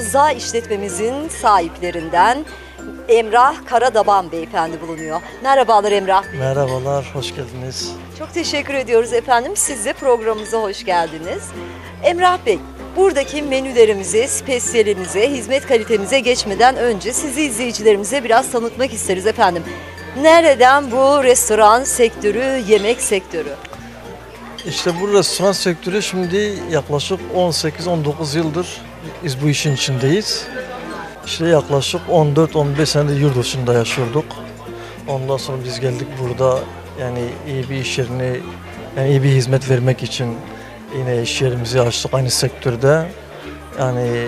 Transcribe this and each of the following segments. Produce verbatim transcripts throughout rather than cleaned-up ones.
rıza işletmemizin sahiplerinden Emrah Karadaban beyefendi bulunuyor. Merhabalar Emrah Bey. Merhabalar, hoş geldiniz. Çok teşekkür ediyoruz efendim. Siz de programımıza hoş geldiniz. Emrah Bey, buradaki menülerimize, spesiyelimize, hizmet kalitemize geçmeden önce sizi izleyicilerimize biraz tanıtmak isteriz efendim. Nereden bu restoran sektörü, yemek sektörü? İşte bu restoran sektörü şimdi yaklaşık on sekiz on dokuz yıldır biz bu işin içindeyiz. İşte yaklaşık on dört on beş senedir yurt dışında yaşıyorduk. Ondan sonra biz geldik burada, yani iyi bir iş yerini, yani iyi bir hizmet vermek için yine iş yerimizi açtık aynı sektörde. Yani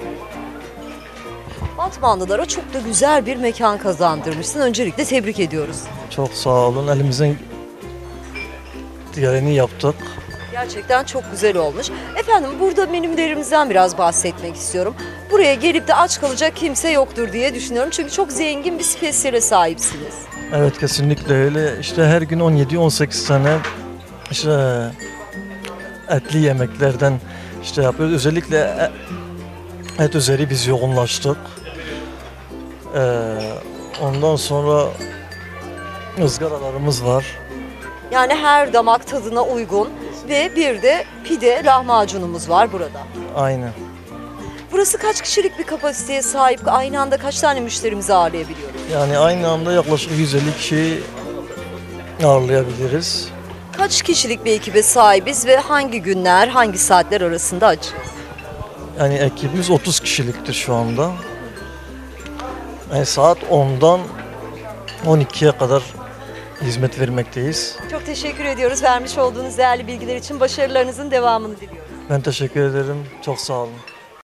Batmanlılara çok da güzel bir mekan kazandırmışsın. Öncelikle tebrik ediyoruz. çok sağ olun, elimizden diğerini yaptık. Gerçekten çok güzel olmuş. Efendim burada menülerimizden biraz bahsetmek istiyorum. Buraya gelip de aç kalacak kimse yoktur diye düşünüyorum. Çünkü çok zengin bir spesiyele sahipsiniz. Evet, kesinlikle öyle. İşte her gün on yedi on sekiz tane işte etli yemeklerden işte yapıyoruz. Özellikle e- et üzeri biz yoğunlaştık. Ee, ondan sonra ızgaralarımız var. Yani her damak tadına uygun ve bir de pide lahmacunumuz var burada. Aynen. Burası kaç kişilik bir kapasiteye sahip? Aynı anda kaç tane müşterimizi ağırlayabiliyoruz? Yani aynı anda yaklaşık yüz elli kişiyi ağırlayabiliriz. Kaç kişilik bir ekibe sahibiz ve hangi günler, hangi saatler arasında açığız? Yani ekibimiz otuz kişiliktir şu anda. Yani saat ondan on ikiye kadar hizmet vermekteyiz. Çok teşekkür ediyoruz vermiş olduğunuz değerli bilgiler için. Başarılarınızın devamını diliyoruz. Ben teşekkür ederim. Çok sağ olun.